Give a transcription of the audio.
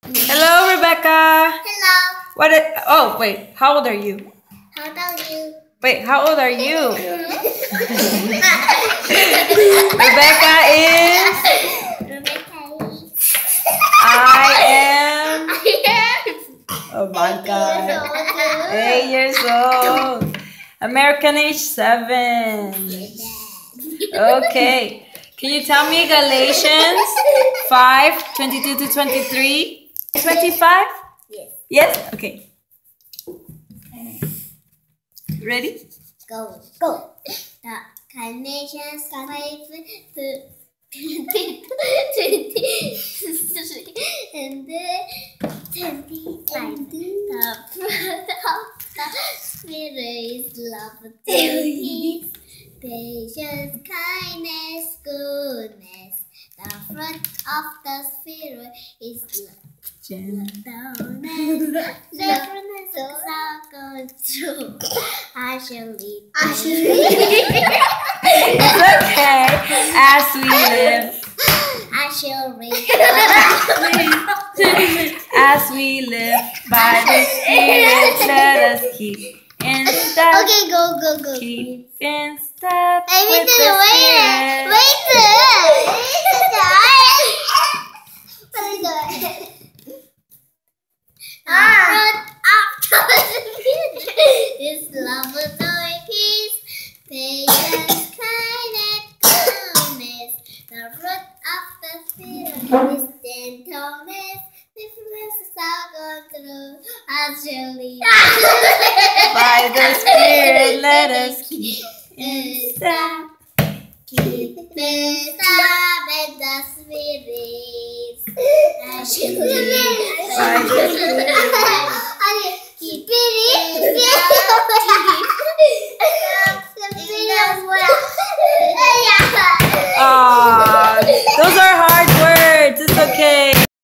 Hello, Rebecca. Hello. Oh, wait. How old are you? How old are you? Wait, how old are you? Rebecca is. Rebecca is. I am. I Oh my God. am 8 years old. American age 7. Okay. Can you tell me Galatians 5:22 to 23? 25? Yes. Yes? Okay. Ready? Go. The Galatians 5 and 25. The fruit of the Spirit is love, peace, patience, kindness, goodness. The fruit of the Spirit is love. Gentleness, self-control. I shall lead. It's okay. As we live. I shall read. As we live by the Spirit, let us keep in step. Okay, go. Keep in step I with the Spirit. Is love, joy, peace, patience, kindness, goodness. The fruit of the Spirit is gentleness, faithfulness, self-control. Actually, By the Spirit, let us keep in step. keep in step with the Spirit. Actually, By the Spirit.